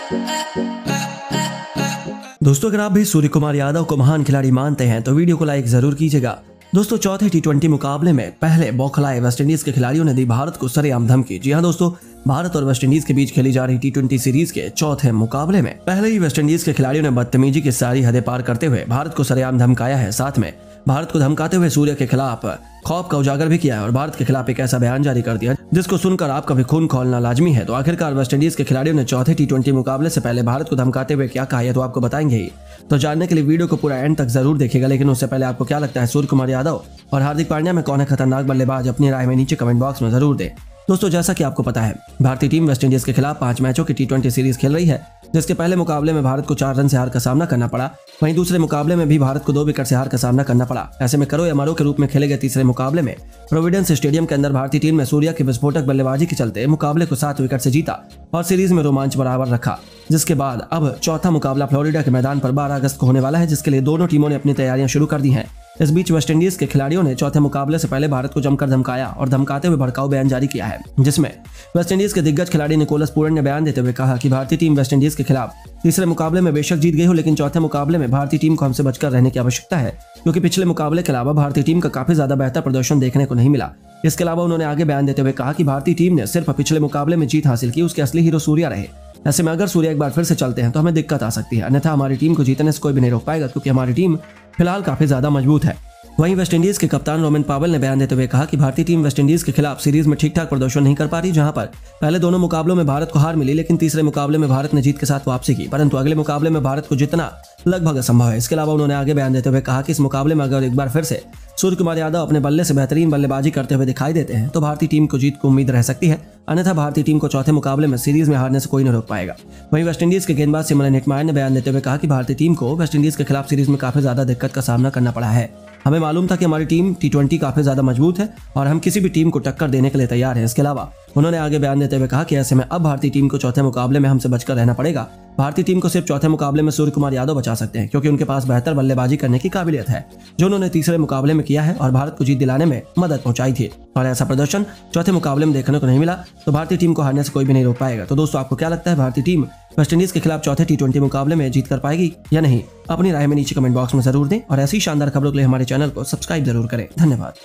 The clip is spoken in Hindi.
दोस्तों, अगर आप भी सूर्य कुमार यादव को महान खिलाड़ी मानते हैं तो वीडियो को लाइक जरूर कीजिएगा। दोस्तों, चौथे टी20 मुकाबले में पहले बौखलाए वेस्टइंडीज के खिलाड़ियों ने दी भारत को सरेआम धमकी। जी हां दोस्तों, भारत और वेस्टइंडीज के बीच खेली जा रही टी20 सीरीज के चौथे मुकाबले में पहले ही वेस्टइंडीज के खिलाड़ियों ने बदतमीजी की सारी हदें पार करते हुए भारत को सरेआम धमकाया है। साथ में भारत को धमकाते हुए सूर्य के खिलाफ खौफ का उजागर भी किया है और भारत के खिलाफ एक ऐसा बयान जारी कर दिया जिसको सुनकर आपका भी खून खौलना लाजमी है। तो आखिरकार वेस्टइंडीज के खिलाड़ियों ने चौथे टी20 मुकाबले से पहले भारत को धमकाते हुए क्या कहा है तो आपको बताएंगे ही। तो जानने के लिए वीडियो को पूरा एंड तक जरूर देखिएगा। लेकिन उससे पहले आपको क्या लगता है सूर्य कुमार यादव और हार्दिक पांड्या में कौन है खतरनाक बल्लेबाज, अपनी राय में नीचे कमेंट बॉक्स में जरूर दें। दोस्तों, जैसा कि आपको पता है, भारतीय टीम वेस्टइंडीज के खिलाफ 5 मैचों की टी20 सीरीज खेल रही है, जिसके पहले मुकाबले में भारत को 4 रन से हार का सामना करना पड़ा। वहीं दूसरे मुकाबले में भी भारत को 2 विकेट से हार का सामना करना पड़ा। ऐसे में करो या मरो के रूप में खेले गए तीसरे मुकाबले में प्रोविडेंस स्टेडियम के अंदर भारतीय टीम ने सूर्या की विस्फोटक बल्लेबाजी के चलते मुकाबले को 7 विकेट से जीता और सीरीज में रोमांच बराबर रखा। जिसके बाद अब चौथा मुकाबला फ्लोरिडा के मैदान पर 12 अगस्त को होने वाला है, जिसके लिए दोनों टीमों ने अपनी तैयारियां शुरू कर दी हैं। इस बीच वेस्टइंडीज के खिलाड़ियों ने चौथे मुकाबले से पहले भारत को जमकर धमकाया और धमकाते हुए भड़काऊ बयान जारी किया है, जिसमें वेस्टइंडीज के दिग्गज खिलाड़ी निकोलस पूरन ने बयान देते हुए कहा कि भारतीय टीम वेस्टइंडीज के खिलाफ तीसरे मुकाबले में बेशक जीत गई हो, लेकिन चौथे मुकाबले में भारतीय टीम को हमसे बचकर रहने की आवश्यकता है, क्योंकि पिछले मुकाबले के अलावा भारतीय टीम का काफी ज्यादा बेहतर प्रदर्शन देखने को नहीं मिला। इसके अलावा उन्होंने आगे बयान देते हुए कहा कि भारतीय टीम ने सिर्फ पिछले मुकाबले में जीत हासिल की, उसके असली हीरो सूर्या रहे। ऐसे में अगर सूर्या एक बार फिर से चलते हैं तो हमें दिक्कत आ सकती है, अन्यथा हमारी टीम को जीतने से कोई भी नहीं रोक पाएगा, क्योंकि हमारी टीम फिलहाल काफी ज्यादा मजबूत है। वहीं वेस्टइंडीज के कप्तान रोमिन पावेल ने बयान देते हुए कहा कि भारतीय टीम वेस्टइंडीज के खिलाफ सीरीज में ठीक ठाक प्रदर्शन नहीं कर पा रही, जहां पर पहले दोनों मुकाबलों में भारत को हार मिली, लेकिन तीसरे मुकाबले में भारत ने जीत के साथ वापसी की, परंतु अगले मुकाबले में भारत को जीतना लगभग असंभव है। इसके अलावा उन्होंने आगे बयान देते हुए कहा कि इस मुकाबले में अगर एक बार फिर से सूर्य कुमार यादव अपने बल्ले से बेहतरीन बल्लेबाजी करते हुए दिखाई देते हैं तो भारतीय टीम को जीत की उम्मीद रह सकती है, अन्यथा भारतीय टीम को चौथे मुकाबले में सीरीज में हारने से कोई नहीं रोक पाएगा। वहीं वेस्टइंडीज के गेंदबाज सिमरन हेटमायर ने बयान देते हुए कहा कि भारतीय टीम को वेस्टइंडीज के खिलाफ सीरीज में काफी ज्यादा दिक्कत का सामना करना पड़ा है। हमें मालूम था कि हमारी टीम टी20 काफी ज्यादा मजबूत है और हम किसी भी टीम को टक्कर देने के लिए तैयार हैं। इसके अलावा उन्होंने आगे बयान देते हुए कहा कि ऐसे में अब भारतीय टीम को चौथे मुकाबले में हमसे बचकर रहना पड़ेगा। भारतीय टीम को सिर्फ चौथे मुकाबले में सूर्य कुमार यादव बचा सकते हैं, क्योंकि उनके पास बेहतर बल्लेबाजी करने की काबिलियत है, जो उन्होंने तीसरे मुकाबले में किया है और भारत को जीत दिलाने में मदद पहुंचाई थी। और ऐसा प्रदर्शन चौथे मुकाबले में देखने को नहीं मिला, तो भारतीय टीम को हारने से कोई भी नहीं रोक पाएगा। तो दोस्तों, आपको क्या लगता है, भारतीय टीम वेस्टइंडीज के खिलाफ चौथे टी20 मुकाबले में जीत कर पाएगी या नहीं? अपनी राय में नीचे कमेंट बॉक्स में जरूर दें और ऐसी शानदार खबरों के लिए हमारे चैनल को सब्सक्राइब जरूर करें। धन्यवाद।